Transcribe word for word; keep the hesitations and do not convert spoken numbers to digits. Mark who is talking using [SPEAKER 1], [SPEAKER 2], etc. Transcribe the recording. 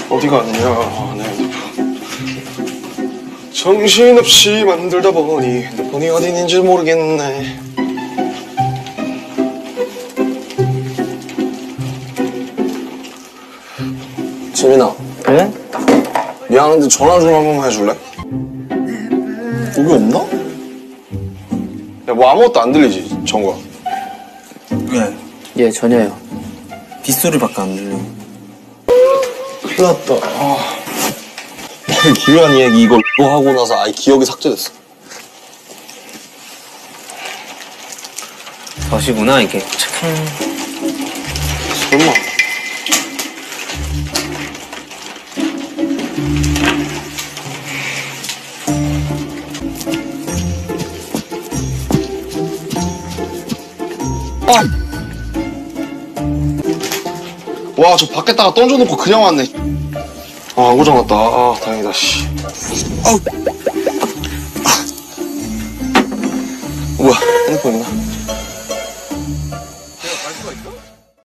[SPEAKER 1] 어디 갔냐 내 핸드폰. 정신없이 만들다 보니 핸드폰이 어디 있는지 모르겠네. 지민아.
[SPEAKER 2] 응?
[SPEAKER 1] 미안한데 전화 좀 한 번만 해줄래? 여기 없나? 야, 뭐 아무것도 안 들리지, 정구야?
[SPEAKER 2] 왜? 예, 전혀요. 빗소리밖에 안 들려.
[SPEAKER 1] 큰일 났다. 아. 기회한 얘기 이거 또 하고 나서 아예 기억이 삭제됐어.
[SPEAKER 2] 덫이구나, 이게. 참.
[SPEAKER 1] 설마. 아! 와, 저 밖에다가 던져놓고 그냥 왔네. 아, 안 고장났다. 아, 다행이다, 씨. 아우! 아. 뭐야, 핸드폰이구나.